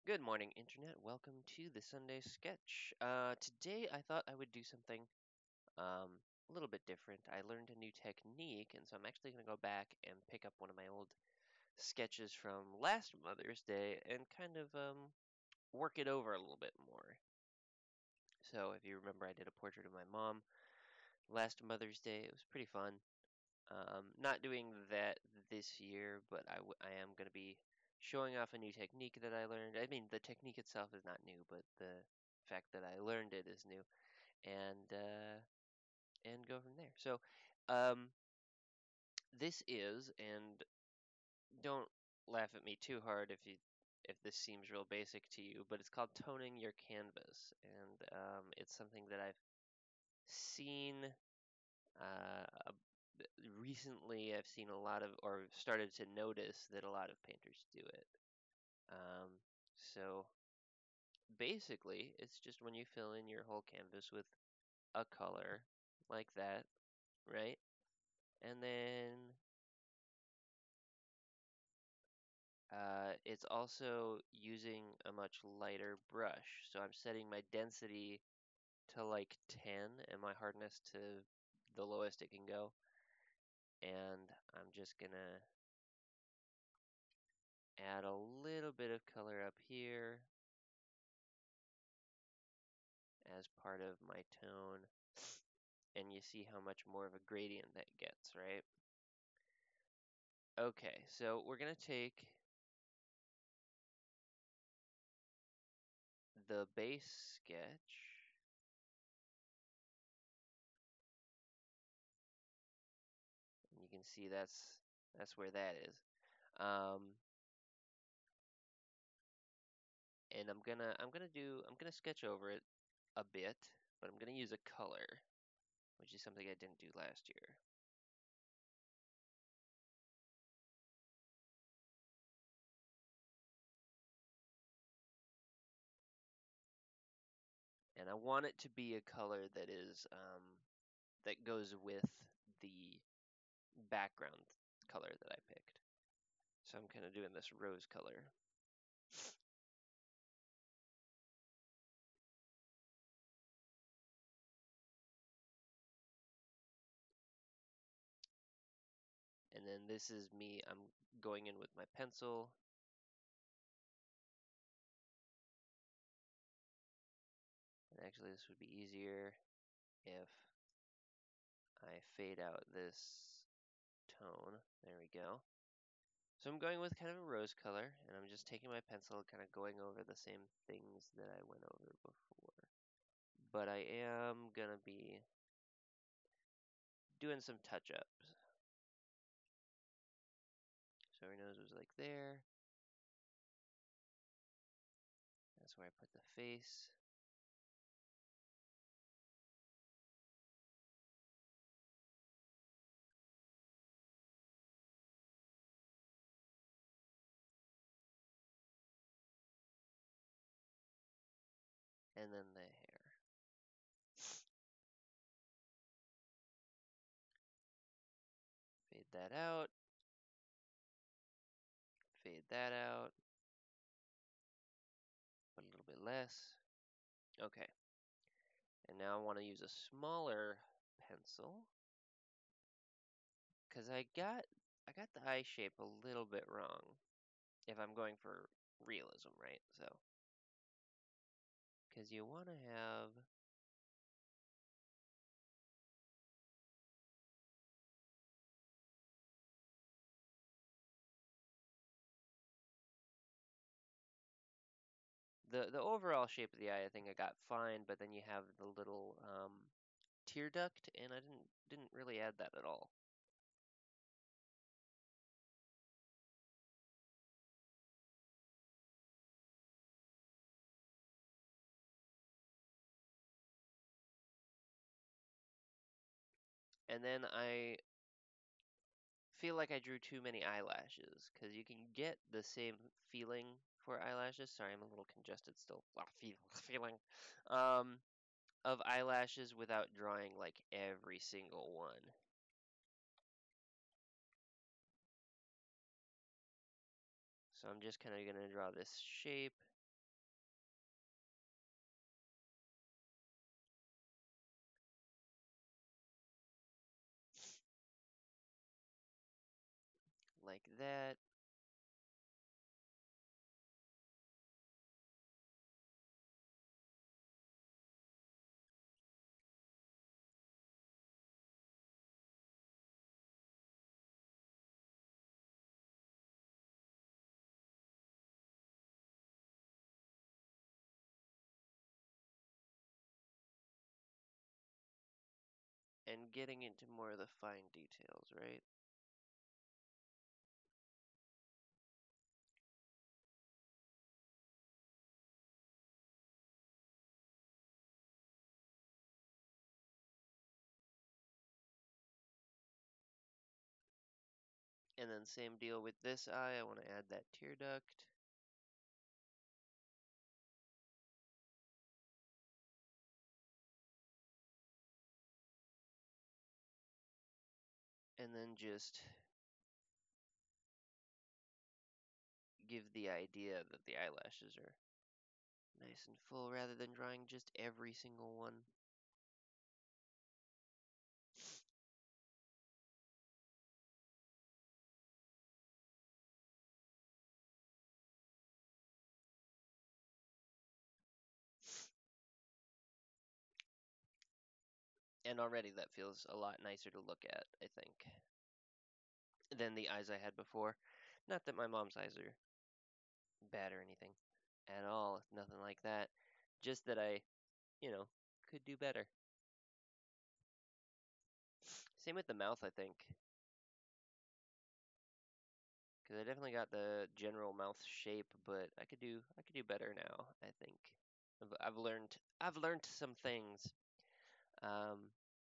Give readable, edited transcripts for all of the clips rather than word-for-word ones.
Good morning, Internet. Welcome to the Sunday Sketch. Today I thought I would do something a little bit different. I learned a new technique, and so I'm actually going to go back and pick up one of my old sketches from last Mother's Day and kind of work it over a little bit more. So, if you remember, I did a portrait of my mom last Mother's Day. It was pretty fun. Not doing that this year, but I am going to be showing off a new technique that I learned. I mean, the technique itself is not new, but the fact that I learned it is new, and go from there. So, um, this is, and don't laugh at me too hard if this seems real basic to you, but it's called toning your canvas, and it's something that I've seen uh, recently. I've seen a lot of, or started to notice that a lot of painters do it. Um, so basically, it's just when you fill in your whole canvas with a color like that, right? And then it's also using a much lighter brush. So I'm setting my density to like 10 and my hardness to the lowest it can go. And I'm just gonna add a little bit of color up here as part of my tone. And you see how much more of a gradient that gets, right? Okay, so we're gonna take the base sketch, and you can see that's where that is. Um, and I'm gonna sketch over it a bit, but I'm gonna use a color, which is something I didn't do last year. And I want it to be a color that is that goes with the background color that I picked. So I'm kind of doing this rose color. And then this is me. I'm going in with my pencil. And actually, this would be easier if I fade out this tone. There we go. So I'm going with kind of a rose color, and I'm just taking my pencil, kind of going over the same things that I went over before. But I am gonna be doing some touch-ups. So her nose was like there. That's where I put the face. And then the hair. Fade that out. Fade that out. Put a little bit less. Okay. And now I want to use a smaller pencil because I got the eye shape a little bit wrong if I'm going for realism, right? So because you want to have the overall shape of the eye. I think I got fine, but then you have the little tear duct, and I didn't really add that at all. And then I feel like I drew too many eyelashes because you can get the same feeling for eyelashes. Sorry, I'm a little congested still. Feeling um, of eyelashes without drawing like every single one. So I'm just kind of gonna draw this shape that. And getting into more of the fine details, right? And then same deal with this eye. I want to add that tear duct. And then just give the idea that the eyelashes are nice and full rather than drawing just every single one. And already that feels a lot nicer to look at, I think, than the eyes I had before. Not that my mom's eyes are bad or anything at all, nothing like that. Just that I, you know, could do better. Same with the mouth, I think, because I definitely got the general mouth shape, but I could do better now, I think. I've learned some things. Um,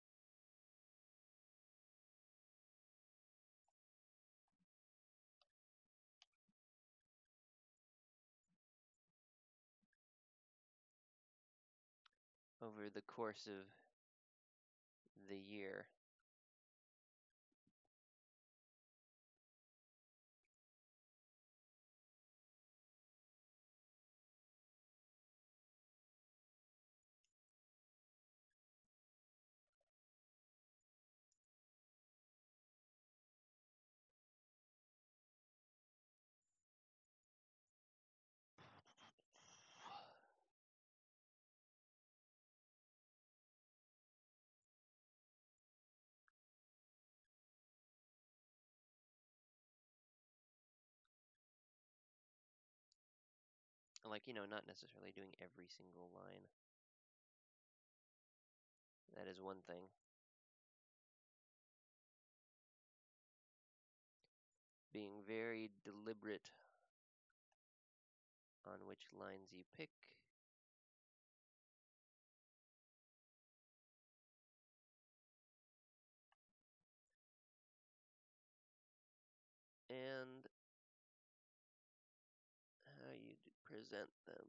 over the course of the year. Like, not necessarily doing every single line. That is one thing. Being very deliberate on which lines you pick. And how you present them.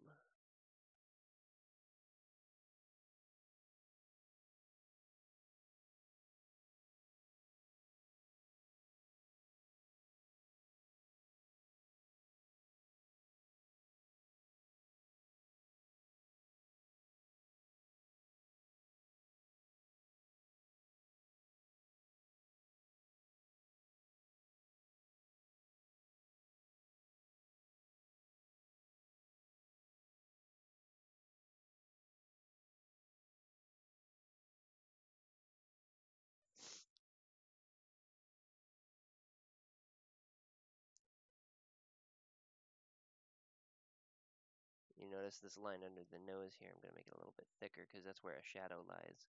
You notice this line under the nose here. I'm going to make it a little bit thicker because that's where a shadow lies.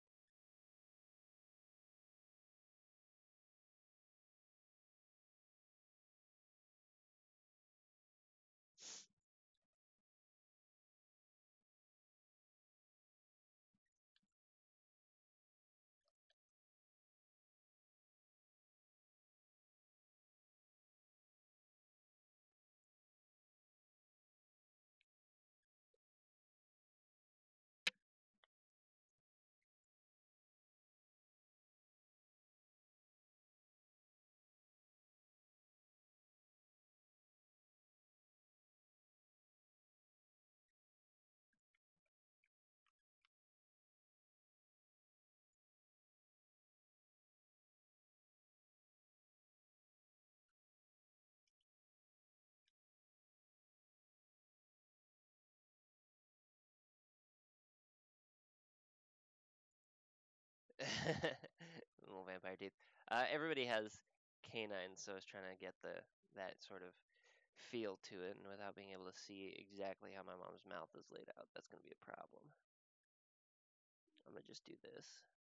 Little vampire teeth. Everybody has canines, so I was trying to get that sort of feel to it, and without being able to see exactly how my mom's mouth is laid out, that's gonna be a problem. I'm gonna just do this.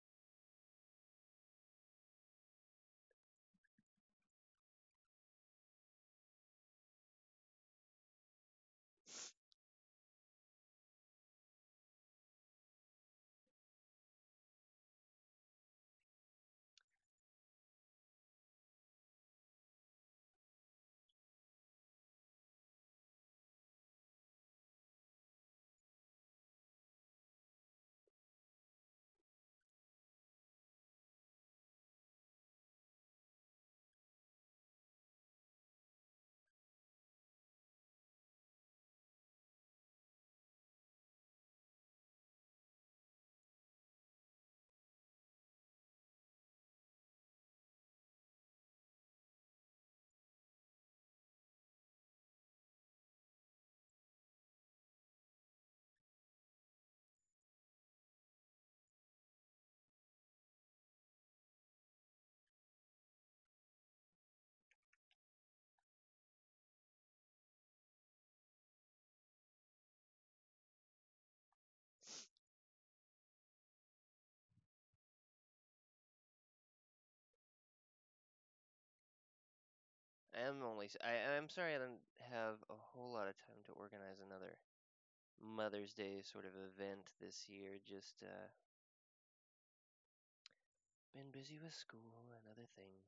I'm sorry I don't have a whole lot of time to organize another Mother's Day sort of event this year. Just been busy with school and other things.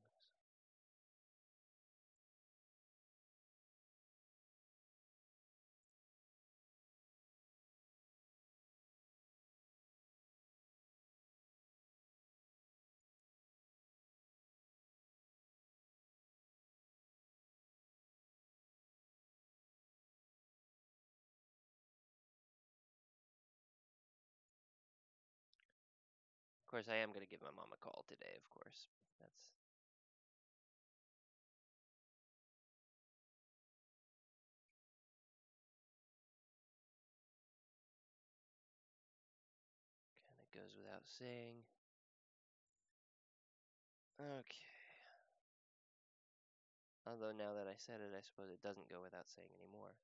Of course, I am gonna give my mom a call today. Of course, that's kind of goes without saying. Okay. Although now that I said it, I suppose it doesn't go without saying anymore.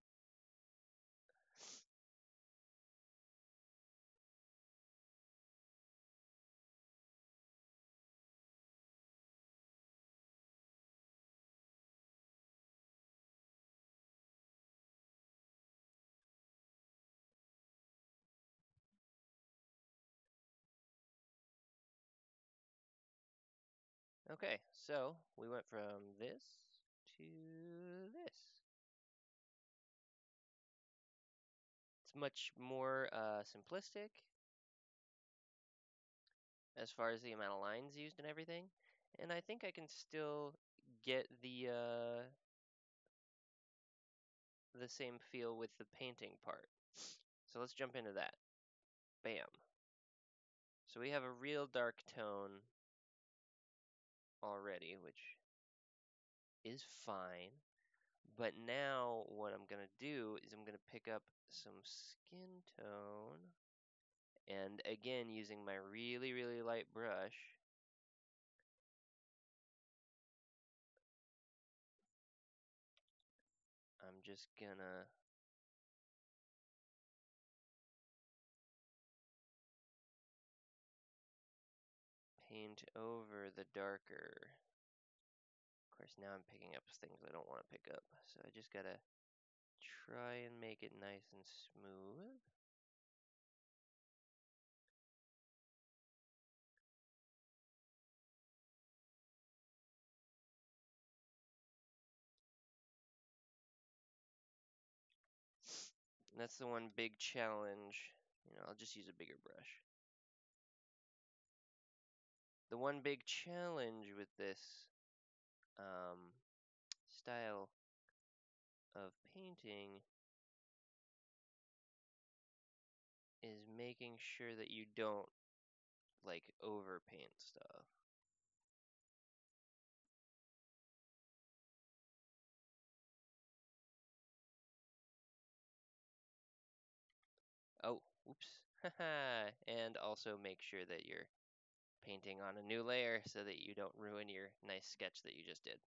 Okay, so we went from this to this. It's much more simplistic as far as the amount of lines used and everything, and I think I can still get the same feel with the painting part. So let's jump into that. Bam. So we have a real dark tone already, which is fine. But now what I'm going to do is I'm going to pick up some skin tone. And again, using my really, really light brush, I'm just going to paint over the darker. Of course, now I'm picking up things I don't want to pick up. So I just got to try and make it nice and smooth. And that's the one big challenge. I'll just use a bigger brush. The one big challenge with this style of painting is making sure that you don't like overpaint stuff. Oh, oops. And also make sure that you're painting on a new layer so that you don't ruin your nice sketch that you just did.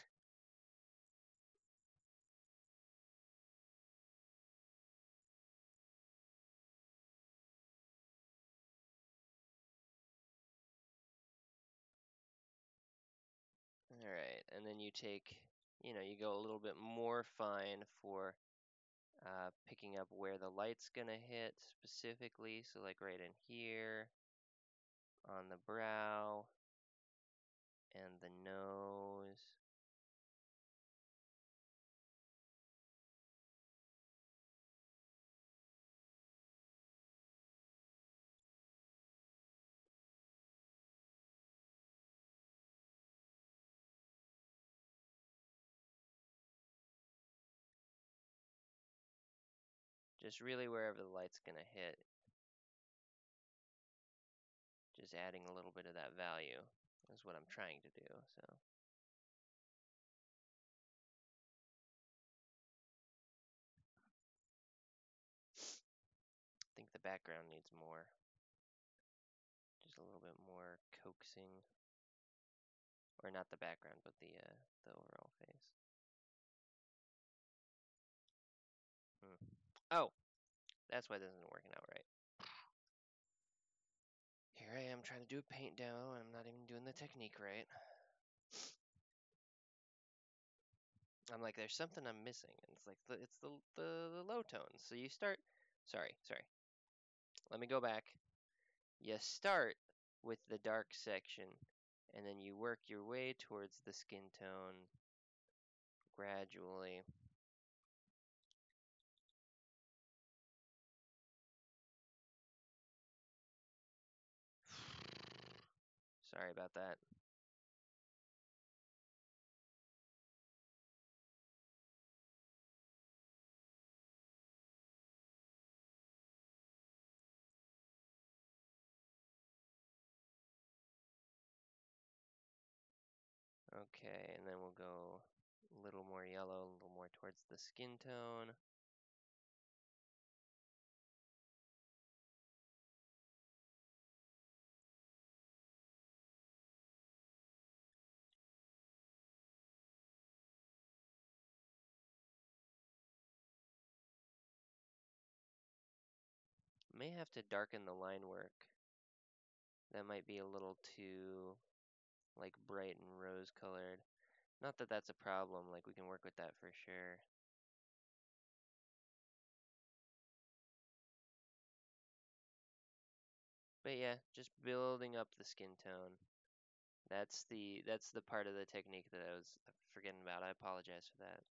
All right, and then you take, you go a little bit more fine for picking up where the light's gonna hit specifically. So like right in here, on the brow, and the nose. Just really wherever the light's gonna hit. Just adding a little bit of that value is what I'm trying to do, so. I think the background needs more. Just a little bit more coaxing. Or not the background, but the overall face. Oh, that's why this isn't working out right. Here I am trying to do a paint demo, and I'm not even doing the technique right. I'm like, there's something I'm missing, and it's like it's the low tones. So you start. Sorry. Let me go back. You start with the dark section, and then you work your way towards the skin tone gradually. Sorry about that. Okay, and then we'll go a little more yellow, a little more towards the skin tone. May have to darken the line work. That might be a little too like bright and rose colored. Not that that's a problem, like we can work with that for sure. But yeah, just building up the skin tone. That's the part of the technique that I was forgetting about. I apologize for that.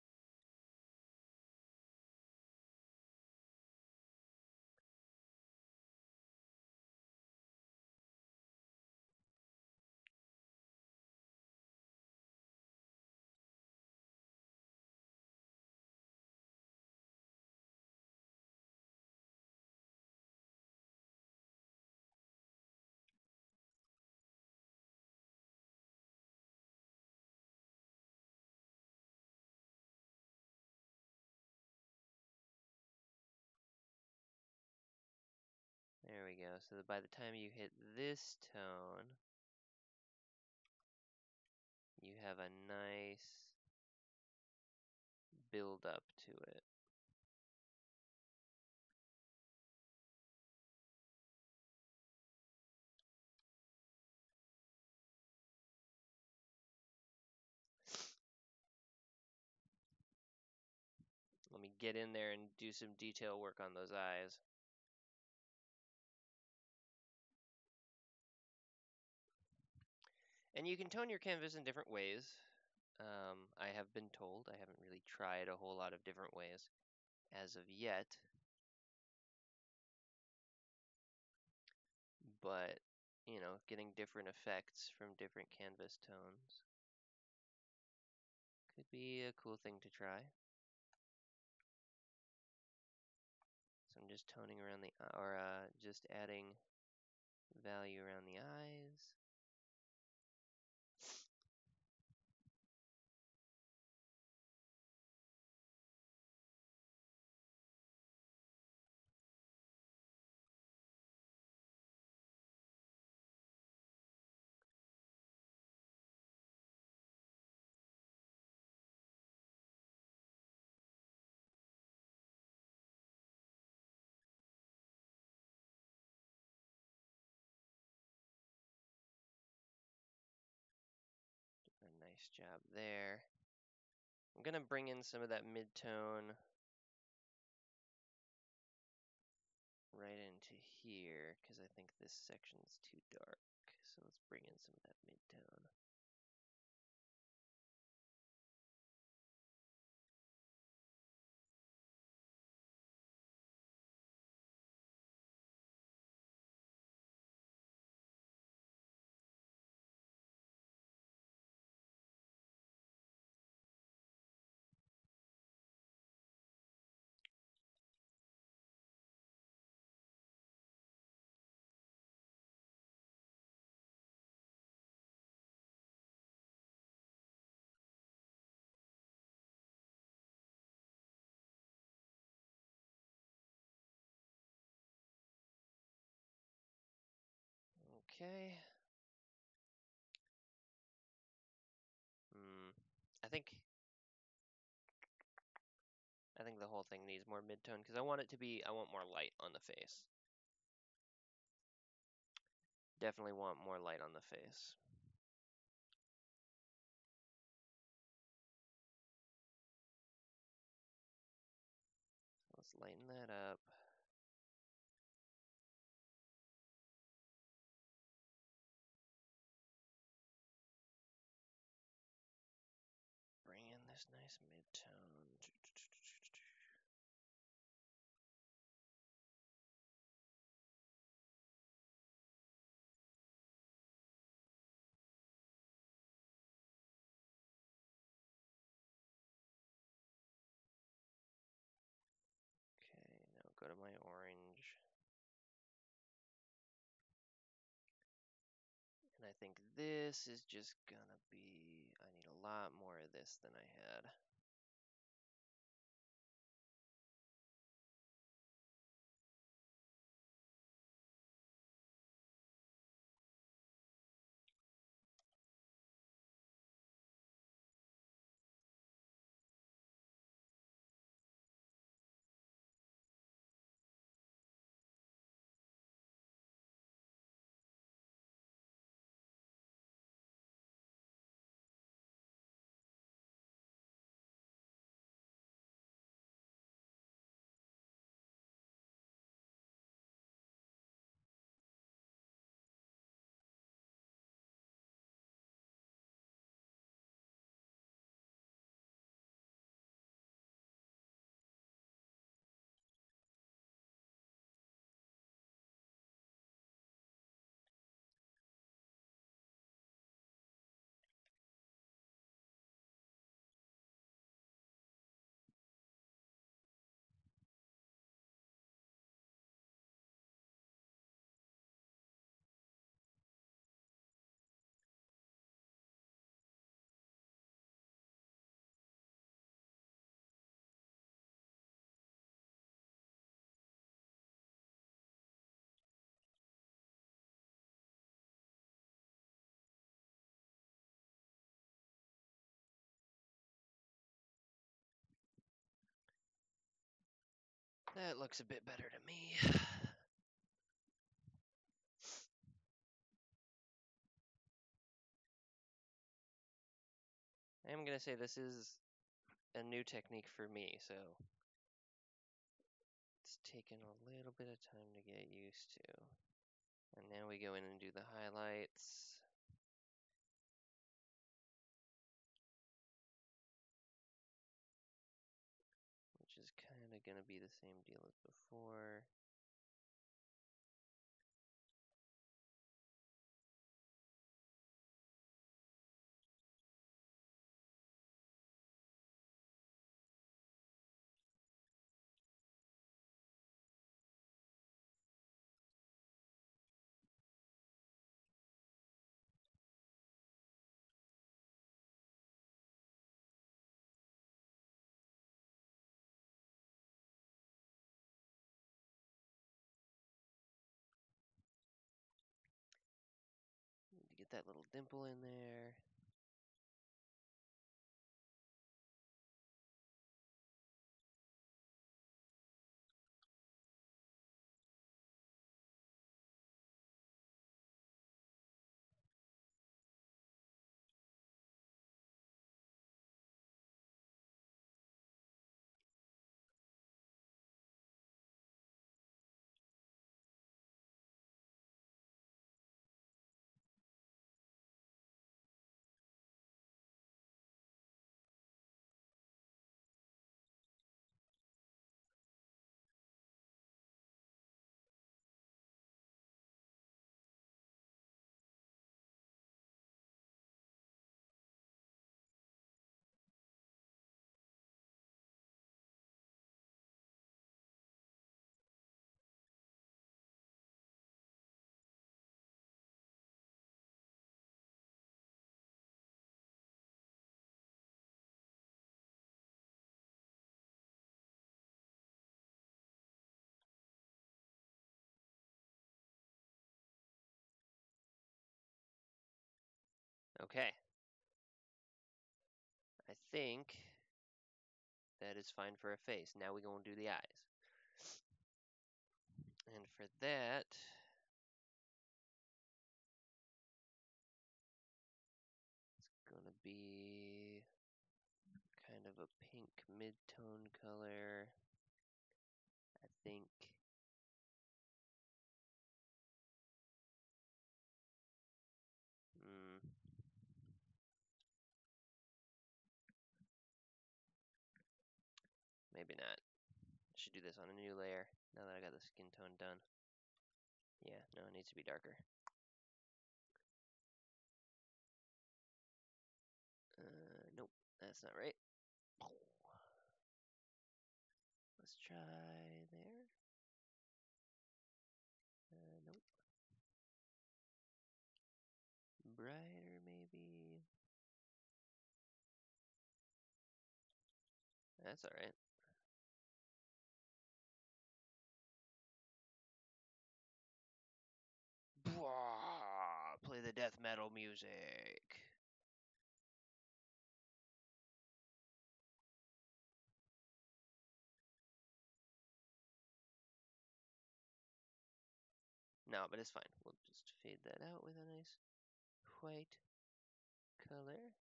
There we go. So that by the time you hit this tone, you have a nice build up to it. Let me get in there and do some detail work on those eyes. And you can tone your canvas in different ways. I have been told. I haven't really tried a whole lot of different ways as of yet. But, getting different effects from different canvas tones could be a cool thing to try. So I'm just toning around just adding value around the eyes. Nice job there. I'm gonna bring in some of that mid-tone right into here because I think this section's too dark. So let's bring in some of that mid-tone. Okay. I think the whole thing needs more mid-tone because I want more light on the face. Definitely want more light on the face. Let's lighten that up. Bring in this nice mid-tone. Okay, now go to my orange. And I think this is just gonna be, I need a lot more of this than I had. That looks a bit better to me. I'm gonna say this is a new technique for me, so it's taken a little bit of time to get used to. And now we go in and do the highlights. Which is kind of gonna be the same deal as before. Need to get that little dimple in there. Okay. I think that is fine for a face. Now we're going to do the eyes. And for that, it's going to be kind of a pink mid-tone color. I think maybe not. I should do this on a new layer now that I got the skin tone done. Yeah, no, it needs to be darker. Nope, that's not right. Let's try there. Nope. Brighter, maybe. That's alright. Play the death metal music. No, but it's fine. We'll just fade that out with a nice white color.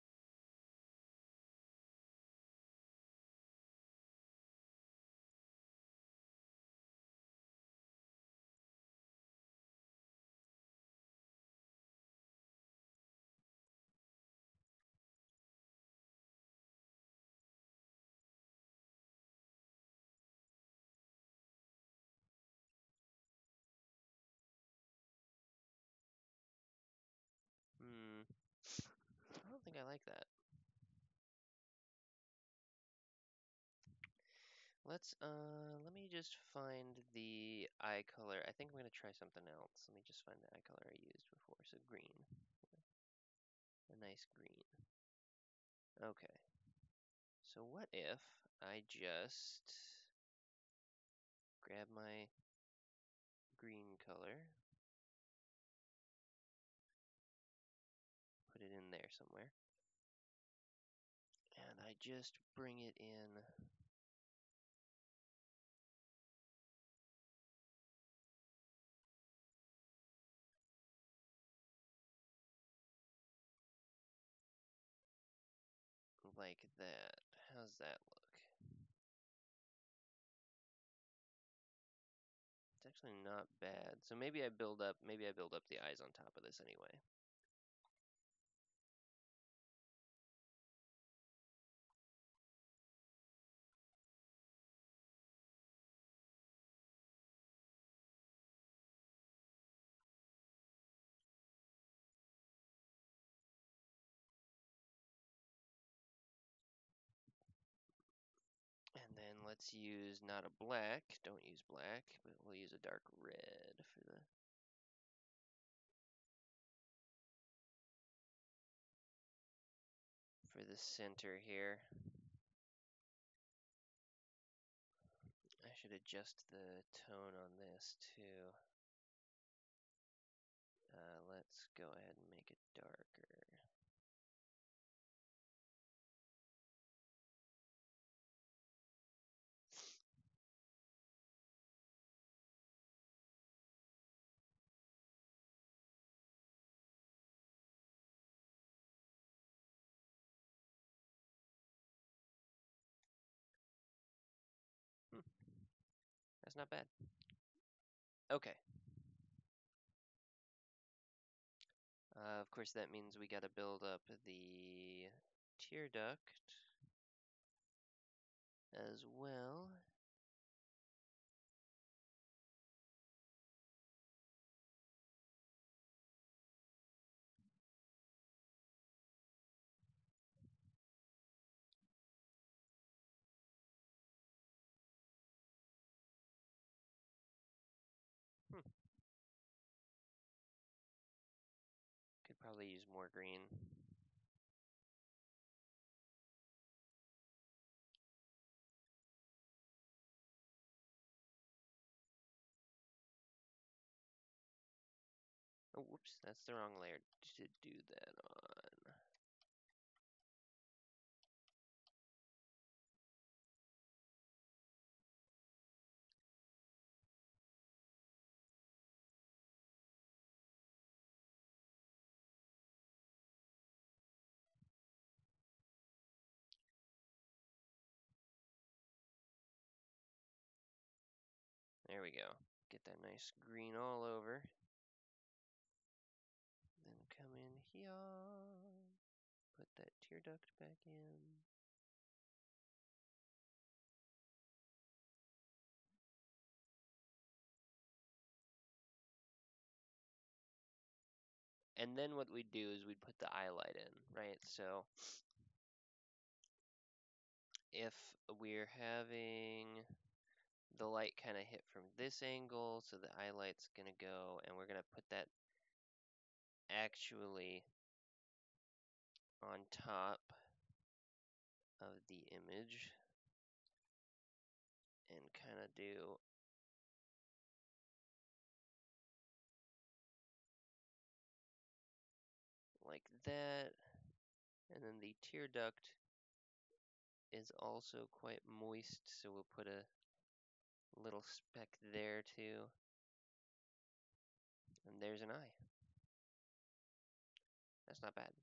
I don't think I like that. Let me just find the eye color. I think I'm gonna try something else. Let me just find the eye color I used before. So green. A nice green. Okay. So what if I just grab my green color, put it in there somewhere, and I just bring it in like that. How's that look? It's actually not bad. So maybe I build up the eyes on top of this anyway. And then let's use not a black, don't use black, but we'll use a dark red for the center here. I should adjust the tone on this too. Let's go ahead and make it darker. That's not bad. Okay. Of course, that means we gotta build up the tear duct as well. Could probably use more green. Oh, whoops, that's the wrong layer to do that on. There we go. Get that nice green all over. Then come in here. Put that tear duct back in. And then what we'd do is we'd put the eye light in, right? So if we're having the light kind of hit from this angle, so the eye light's going to go, and we're going to put that actually on top of the image and kind of do like that. And then the tear duct is also quite moist, so we'll put a little speck there too. And there's an eye. That's not bad.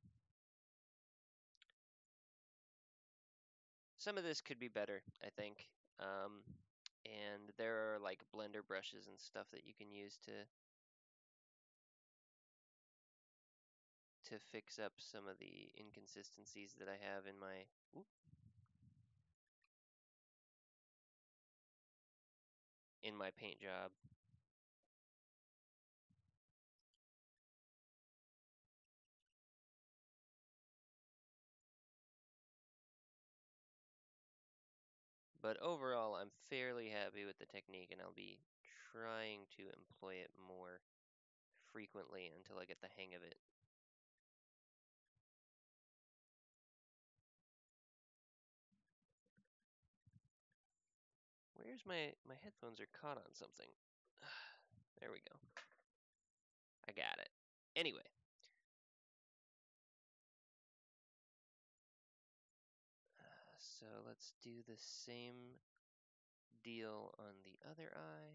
Some of this could be better, I think. And there are like blender brushes and stuff that you can use to fix up some of the inconsistencies that I have in my paint job. But overall, I'm fairly happy with the technique, and I'll be trying to employ it more frequently until I get the hang of it. Where's my headphones are caught on something. There we go. I got it. Anyway. So let's do the same deal on the other eye.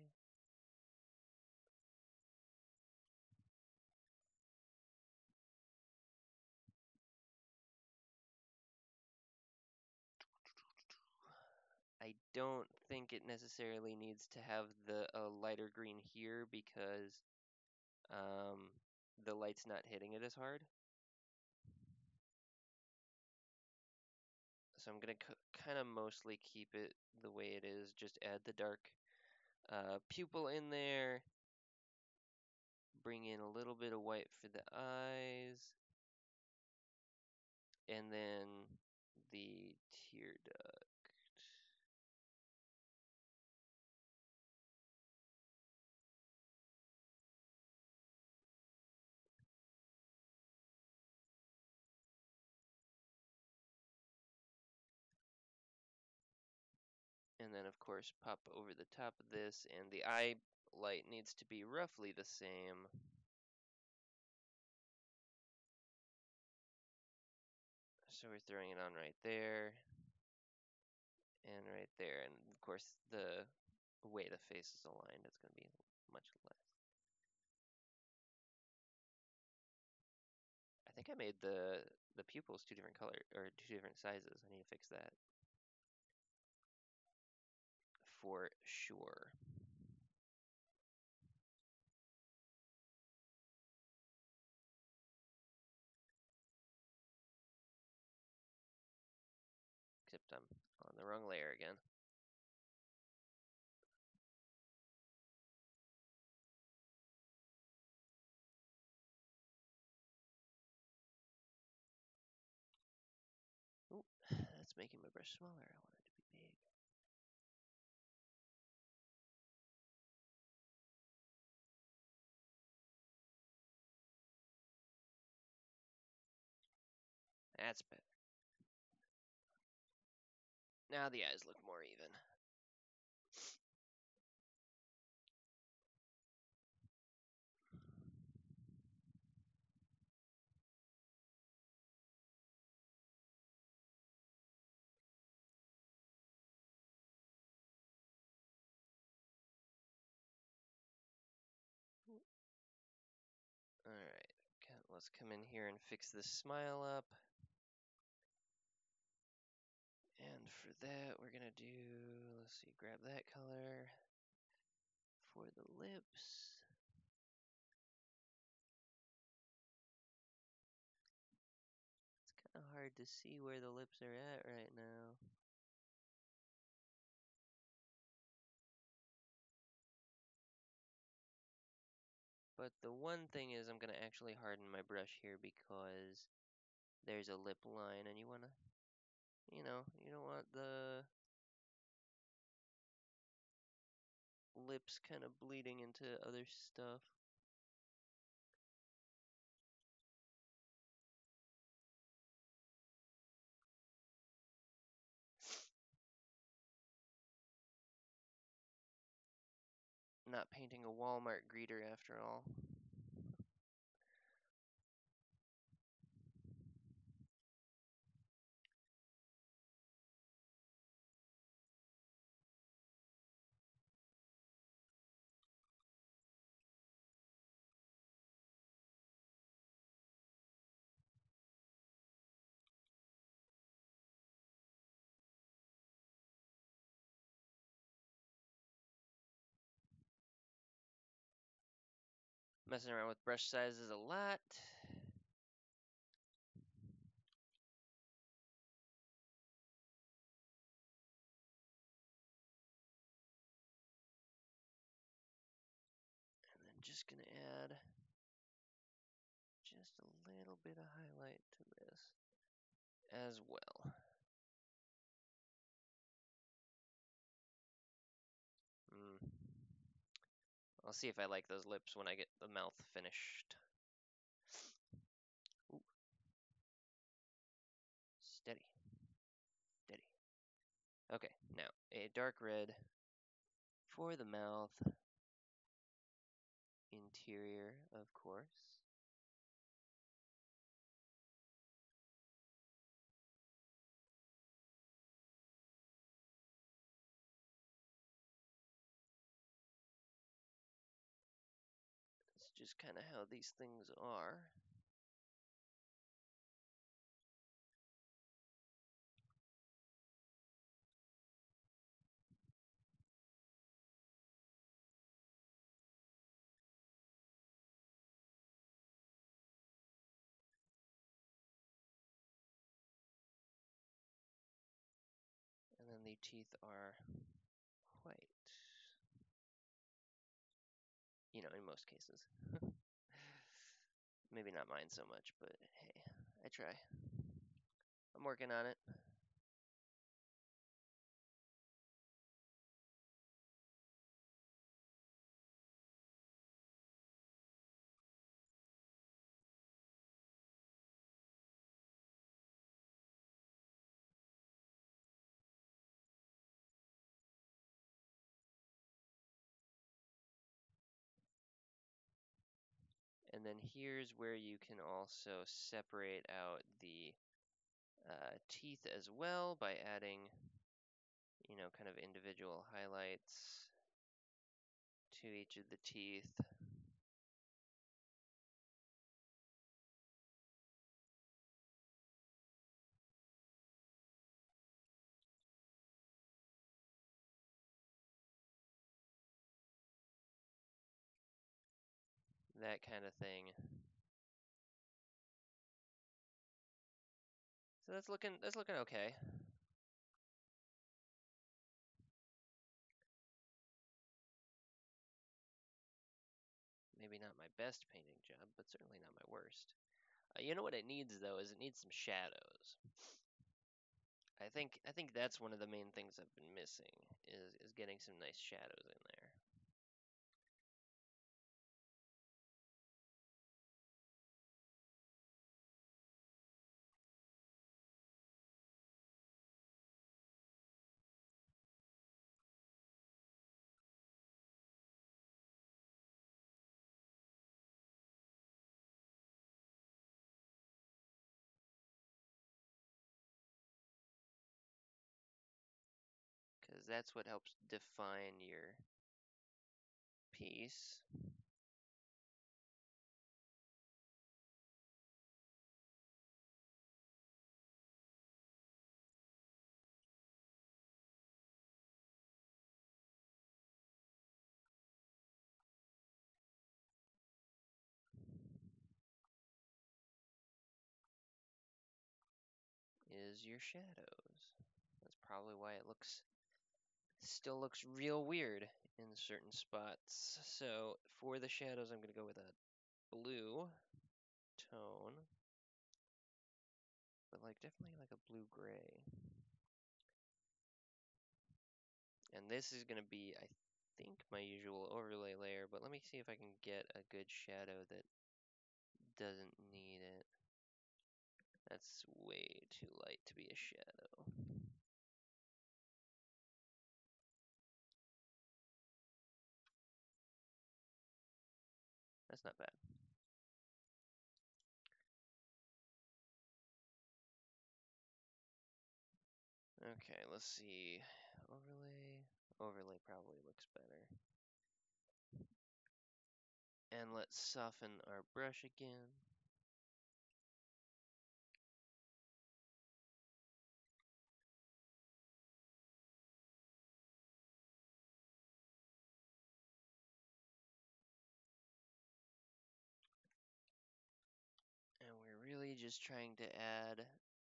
I don't think it necessarily needs to have the lighter green here because the light's not hitting it as hard. So I'm going to kind of mostly keep it the way it is. Just add the dark pupil in there. Bring in a little bit of white for the eyes. And then the tear duct. And then, of course, pop over the top of this. And the eye light needs to be roughly the same. So we're throwing it on right there. And right there. And, of course, the way the face is aligned, it's going to be much less. I think I made the pupils two different color or two different sizes. I need to fix that for sure. Except I'm on the wrong layer again. Ooh, that's making my brush smaller. I want it to be big. That's better. Now the eyes look more even. Alright, let's come in here and fix this smile up. And for that, we're going to do, let's see, grab that color. for the lips. It's kind of hard to see where the lips are at right now. But the one thing is I'm going to actually harden my brush here because there's a lip line and you want to, you don't want the lips kind of bleeding into other stuff. Not painting a Walmart greeter after all. Messing around with brush sizes a lot. And then just going to add just a little bit of highlight to this as well. I'll see if I like those lips when I get the mouth finished. Ooh. Steady. Steady. Okay, now a dark red for the mouth. Interior, of course. It's just kind of how these things are. And then the teeth are white. You know, in most cases. Maybe not mine so much, but hey, I try. I'm working on it. And then here's where you can also separate out the teeth as well by adding, kind of individual highlights to each of the teeth. That kind of thing. So that's looking okay. Maybe not my best painting job, but certainly not my worst. You know what it needs though is it needs some shadows. I think that's one of the main things I've been missing is getting some nice shadows in there. Because that's what helps define your piece. there's your shadows. That's probably why it still looks real weird in certain spots. So for the shadows, I'm going to go with a blue tone, but like definitely like a blue-gray. And this is going to be, I think, my usual overlay layer, but let me see if I can get a good shadow that doesn't need it. That's way too light to be a shadow. That's not bad. Okay, let's see. Overlay. Overlay probably looks better. And let's soften our brush again. And we're really just trying to add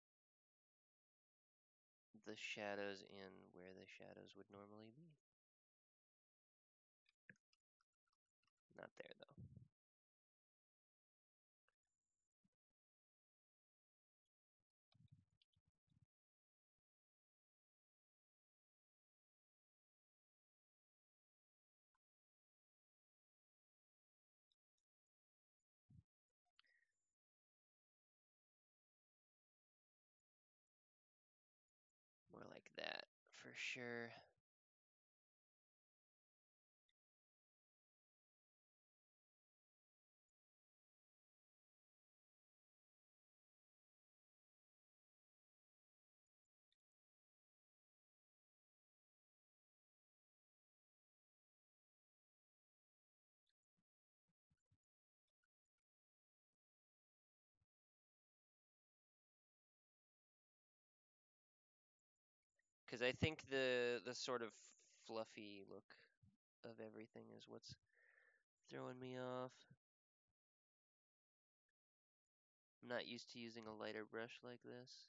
the shadows in where the shadows would normally be. Not there though. More like that for sure. Because I think the sort of fluffy look of everything is what's throwing me off. I'm not used to using a lighter brush like this.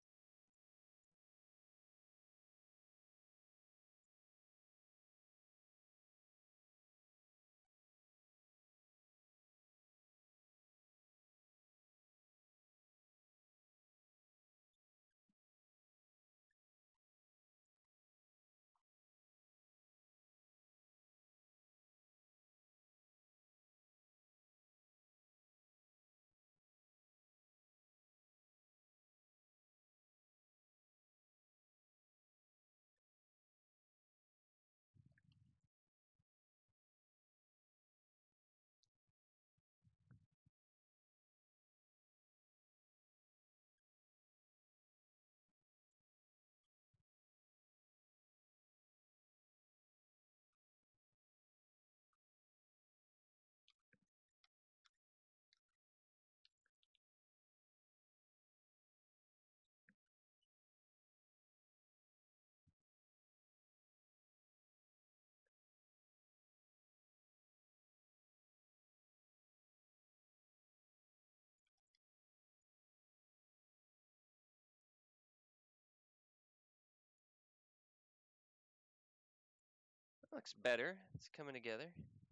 Looks better. It's coming together.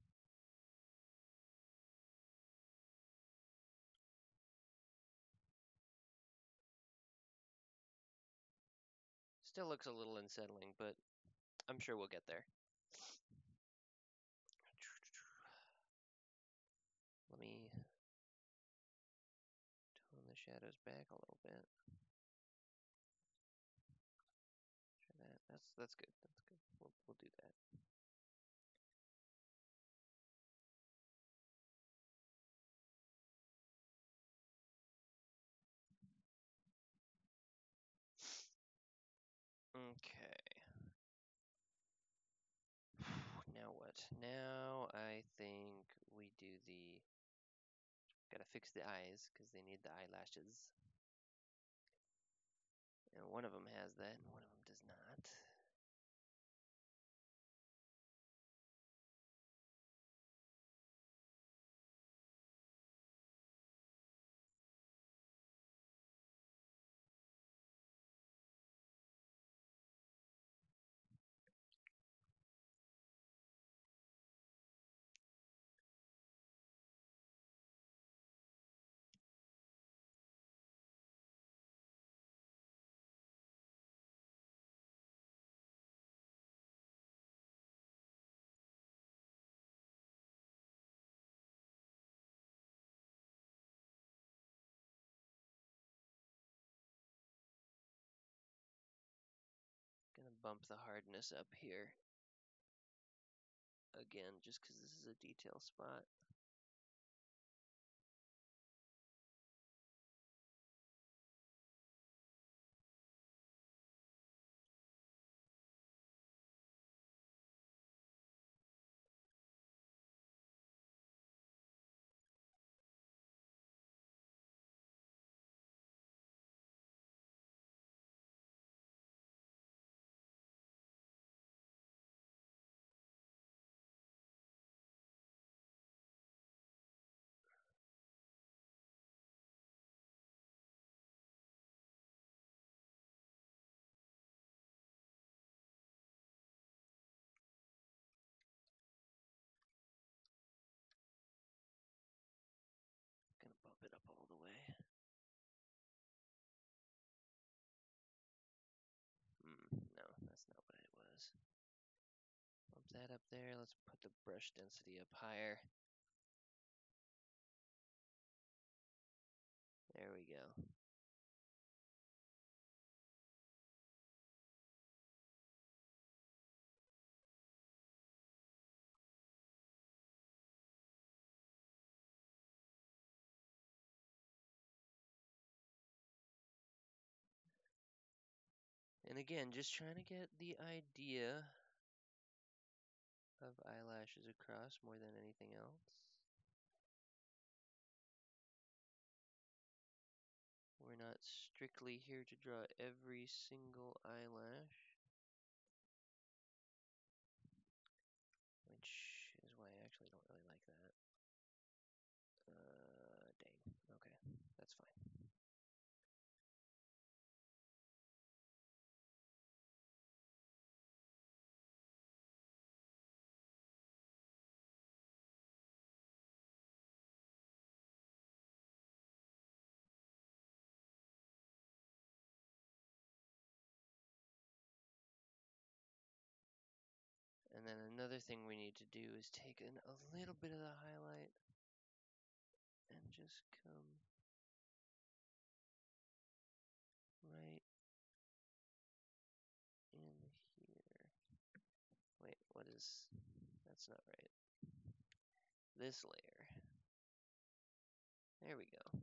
Still looks a little unsettling, but I'm sure we'll get there. Let me tone the shadows back a little bit. Try that. That's good. That's good. We'll do that. Okay. Now what? Now I think we do the. Gotta fix the eyes because they need the eyelashes. And one of them has that, and one of them does not. bump the hardness up here. Again, just because this is a detail spot. Gonna bump it up all the way. No, that's not what it was. Bump that up there. Let's put the brush density up higher. There we go. And again, just trying to get the idea of eyelashes across more than anything else. We're not strictly here to draw every single eyelash, which is why I actually don't really like that. Dang. Okay, that's fine. And then another thing we need to do is take in a little bit of the highlight and just come right in here. Wait, what is... That's not right. This layer. There we go.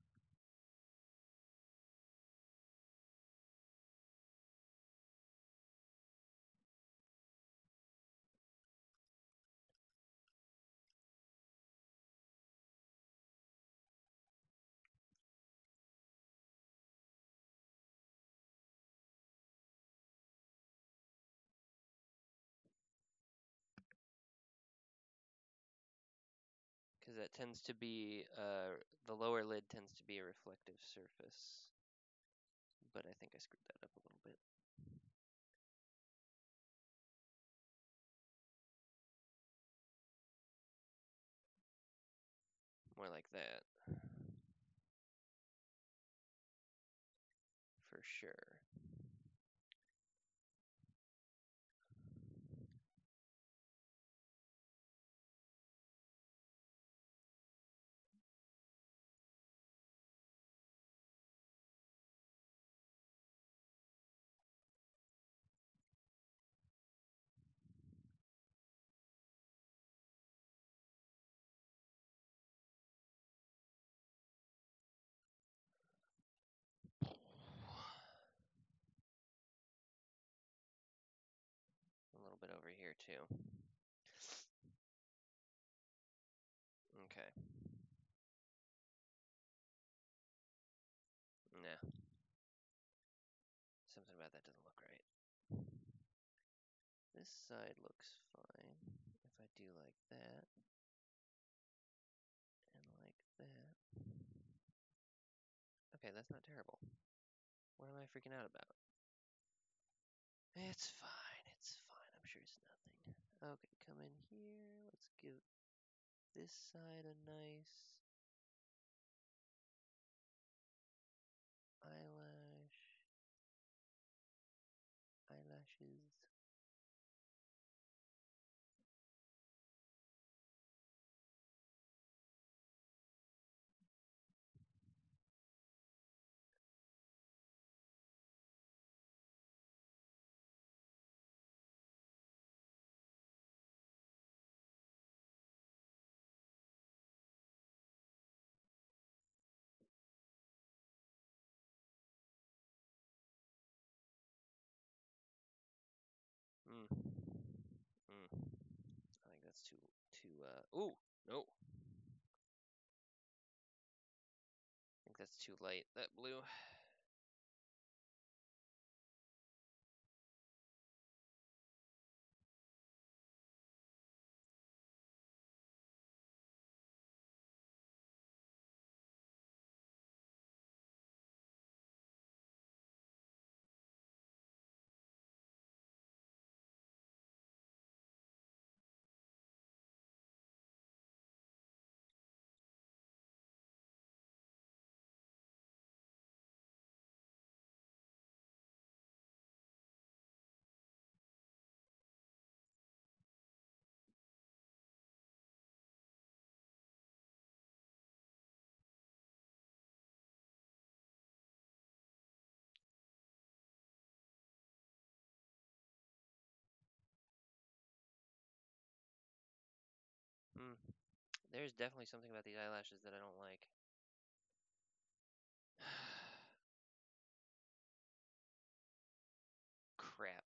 Because that tends to be, the lower lid tends to be a reflective surface. But I think I screwed that up a little bit. More like that. For sure. A little bit over here too. Okay. Nah. Something about that doesn't look right. This side looks fine. If I do like that. And like that. Okay, that's not terrible. What am I freaking out about? It's fine, it's fine. I'm sure it's nothing. Okay, come in here. Let's give this side a nice eyelashes. too light, that blue. Hmm. There's definitely something about these eyelashes that I don't like. Crap.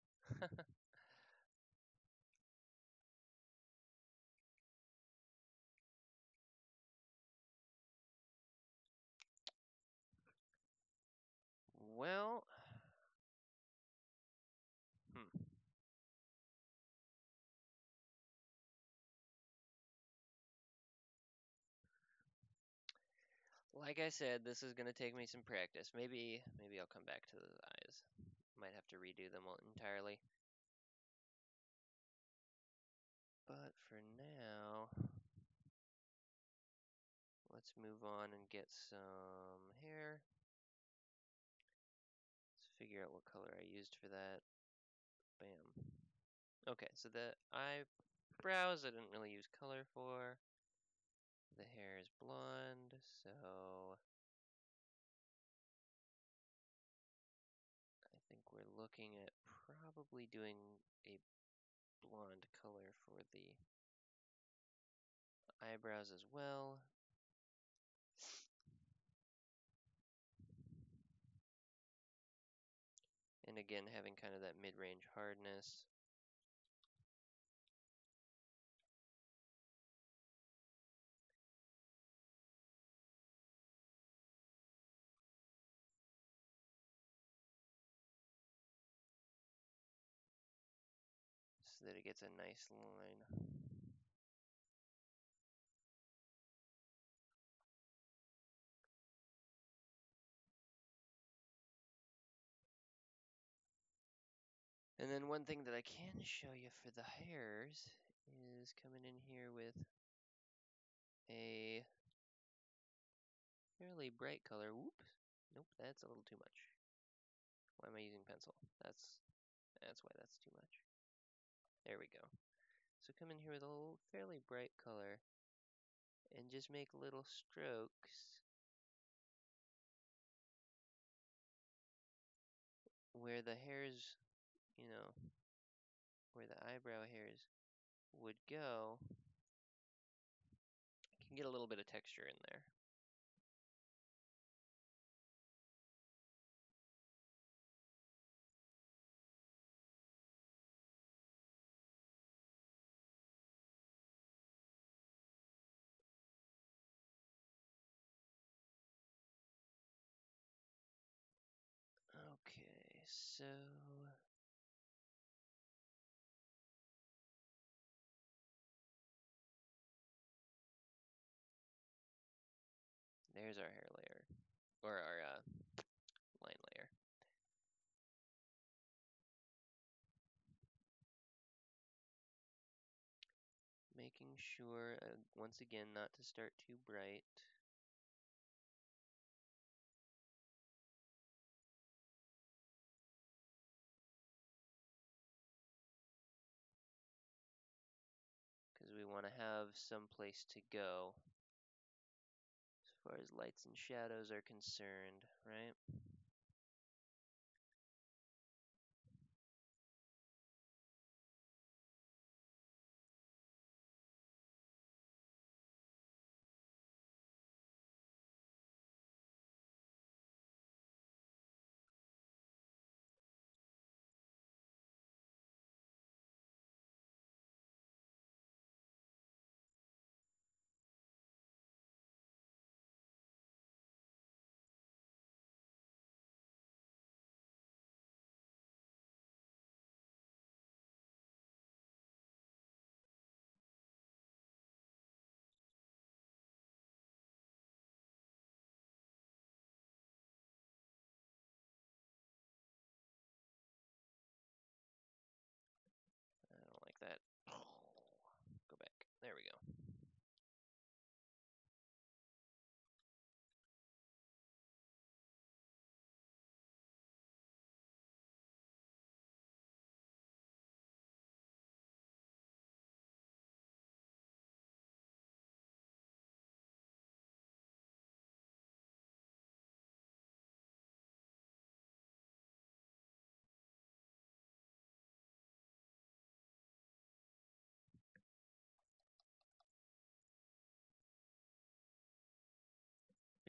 Well, hmm. Like I said, this is gonna take me some practice. Maybe I'll come back to the eyes. Might have to redo them entirely. But for now, let's move on and get some hair. Let's figure out what color I used for that. Bam. Okay, so the eyebrows I didn't really use color for. The hair is blonde, so I think we're looking at probably doing a blonde color for the eyebrows as well. And again, having kind of that mid-range hardness. So that it gets a nice line. And then one thing that I can show you for the hairs is coming in here with a fairly bright color. Whoops. Nope, that's a little too much. Why am I using pencil? That's why that's too much. There we go. So come in here with a little fairly bright color and just make little strokes where the hairs, you know, where the eyebrow hairs would go. You can get a little bit of texture in there. Okay, so there's our hair layer, or our line layer. Making sure, once again, not to start too bright. Because we want to have some place to go as far as lights and shadows are concerned, right?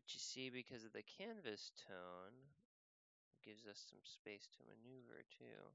But you see, because of the canvas tone, it gives us some space to maneuver too.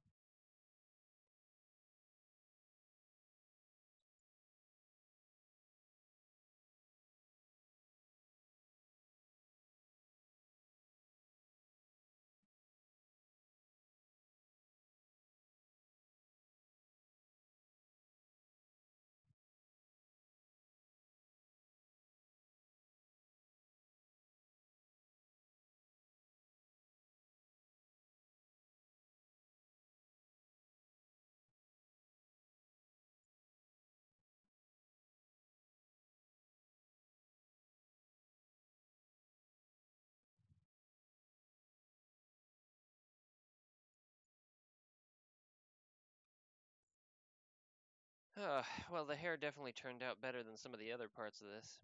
Well, the hair definitely turned out better than some of the other parts of this.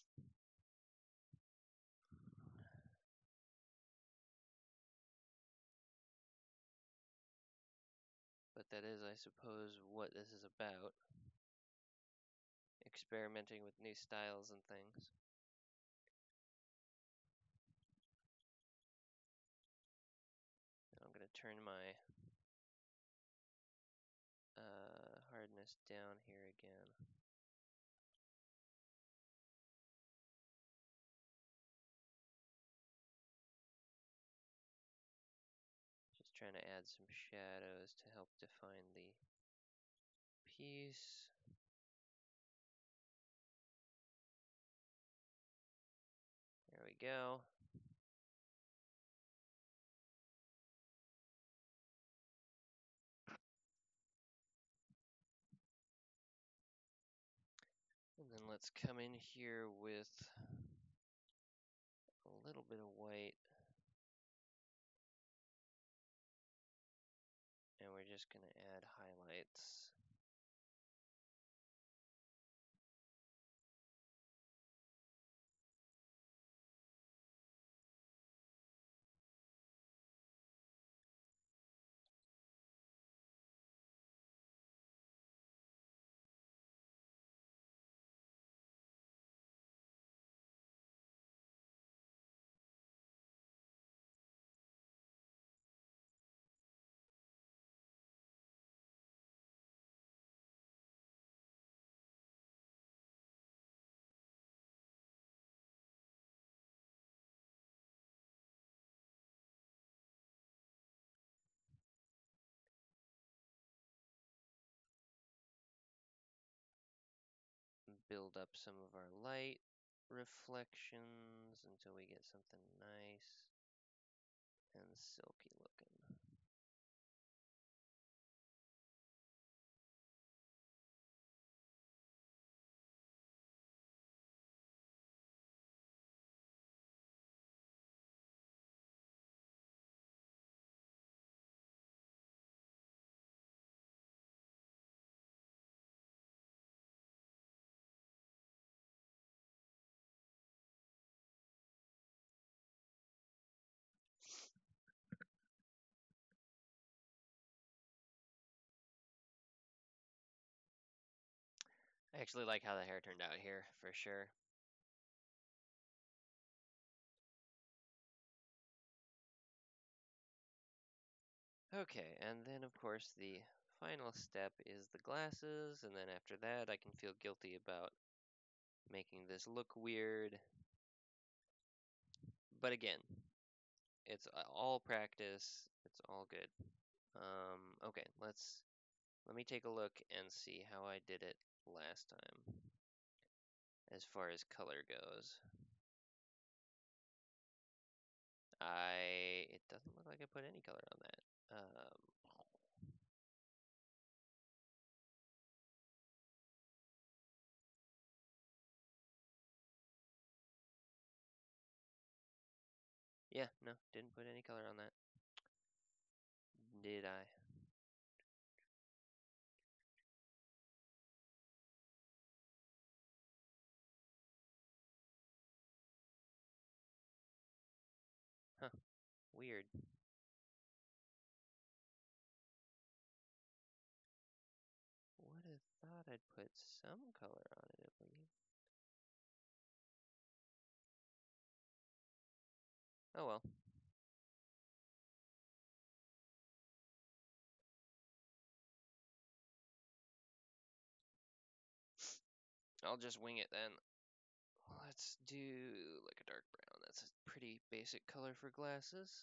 But that is, I suppose, what this is about. Experimenting with new styles and things. I'm going to turn my hardness down here again. Just trying to add some shadows to help define the piece. There we go. And then let's come in here with a little bit of white. And we're just going to add highlights. Build up some of our light reflections until we get something nice and silky looking. I actually like how the hair turned out here, for sure. Okay, and then of course the final step is the glasses, and then after that I can feel guilty about making this look weird. But again, it's all practice, it's all good. Okay, let me take a look and see how I did it last time as far as color goes. It doesn't look like I put any color on that. Yeah, no, didn't put any color on that. Did I? Huh, weird. Would have thought I'd put some color on it at least. Oh well. I'll just wing it then. Let's do like a dark brown. That's a pretty basic color for glasses.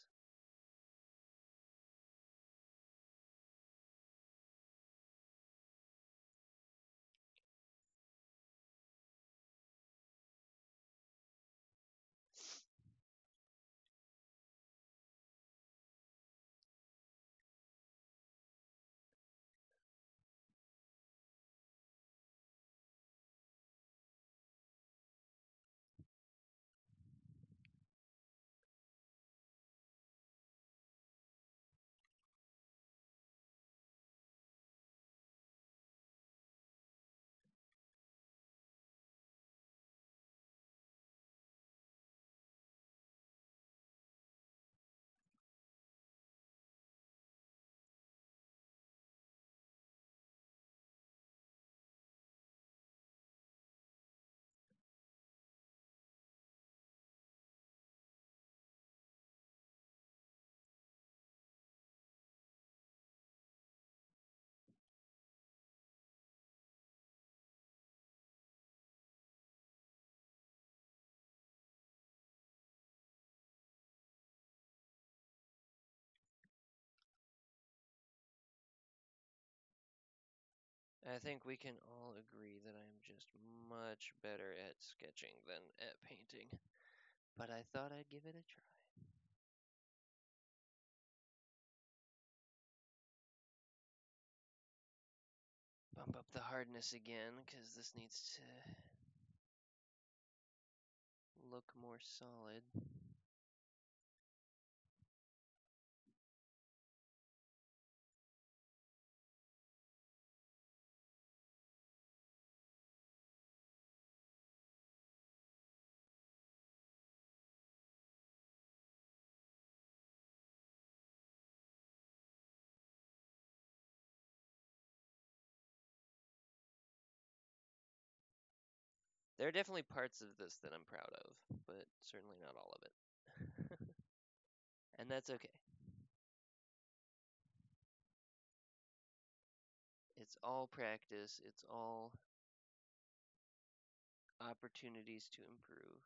I think we can all agree that I'm just much better at sketching than at painting, but I thought I'd give it a try. Bump up the hardness again, because this needs to look more solid. There are definitely parts of this that I'm proud of, but certainly not all of it. And that's okay. It's all practice, it's all opportunities to improve.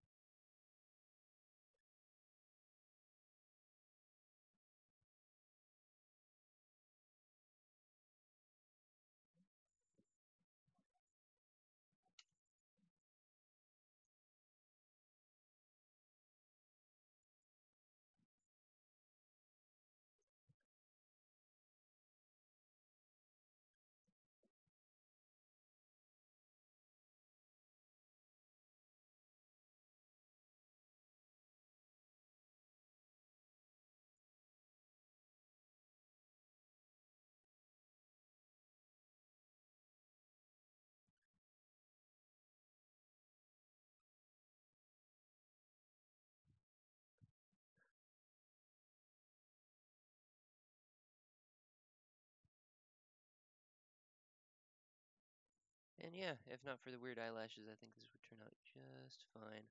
And yeah, if not for the weird eyelashes, I think this would turn out just fine.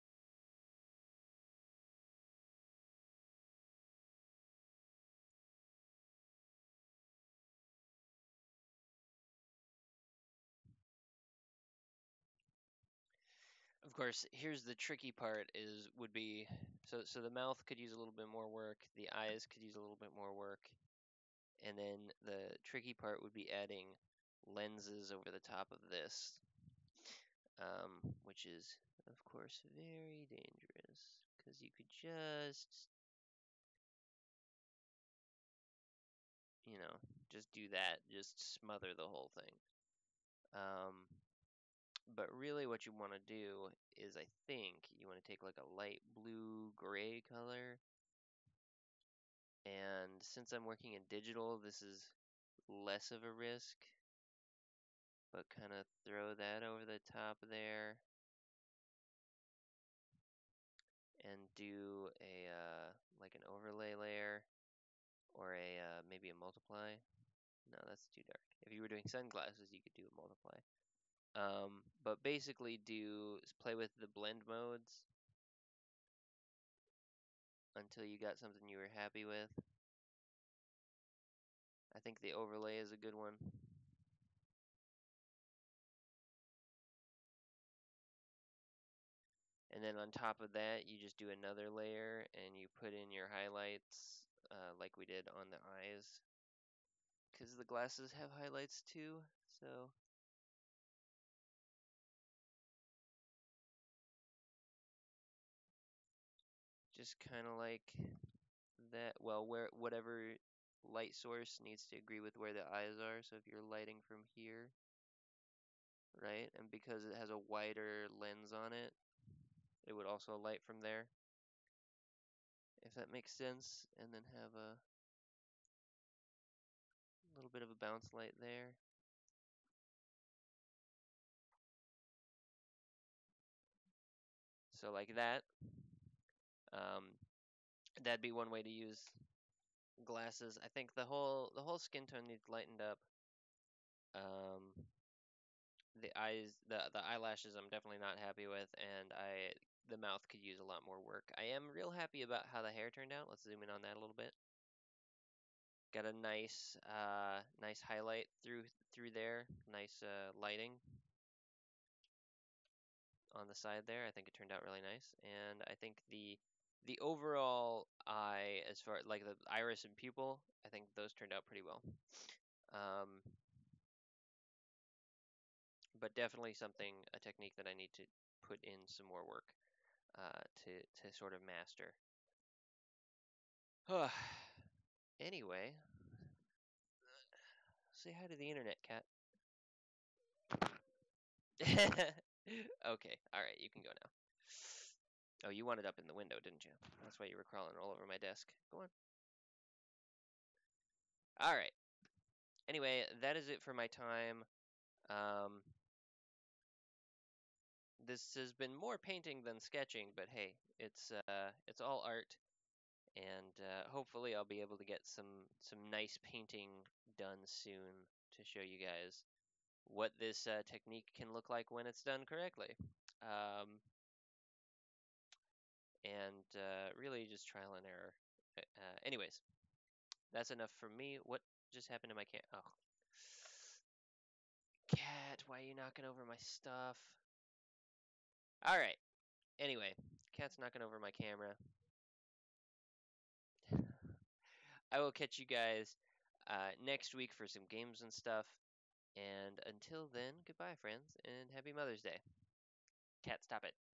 Of course, here's the tricky part is would be so the mouth could use a little bit more work, the eyes could use a little bit more work, and then the tricky part would be adding lenses over the top of this, which is of course very dangerous because you could just just do that, just smother the whole thing. Um, but really, what you want to do is, I think, you want to take like a light blue gray color. And since I'm working in digital, this is less of a risk. But kind of throw that over the top there. And do a like an overlay layer or a maybe a multiply. No, that's too dark. If you were doing sunglasses, you could do a multiply. But basically, play with the blend modes until you got something you were happy with. I think the overlay is a good one. And then on top of that, you just do another layer and you put in your highlights like we did on the eyes. Because the glasses have highlights too, so. Just kind of like that. Well, whatever light source needs to agree with where the eyes are. So if you're lighting from here, right, and because it has a wider lens on it, it would also light from there, if that makes sense. And then have a little bit of a bounce light there. So like that. Um, that'd be one way to use glasses. I think the whole skin tone needs lightened up. Um, the eyes, the eyelashes, I'm definitely not happy with, and the mouth could use a lot more work. I am real happy about how the hair turned out. Let's zoom in on that a little bit. Got a nice highlight through there. Nice lighting on the side there. I think it turned out really nice, and I think the overall eye, as far like the iris and pupil, I think those turned out pretty well. Um, but definitely a technique that I need to put in some more work to sort of master. Anyway, say hi to the internet, cat. Okay, all right, you can go now. Oh, you wanted up in the window, didn't you? That's why you were crawling all over my desk. Go on. All right. Anyway, that is it for my time. Um, this has been more painting than sketching, but hey, it's all art, and hopefully I'll be able to get some nice painting done soon to show you guys what this technique can look like when it's done correctly. Um, and really just trial and error. Anyways, that's enough for me. What just happened to my cat? Oh, cat, why are you knocking over my stuff? All right. Anyway, cat's knocking over my camera. I will catch you guys next week for some games and stuff. And until then, goodbye, friends, and happy Mother's Day. Cat, stop it.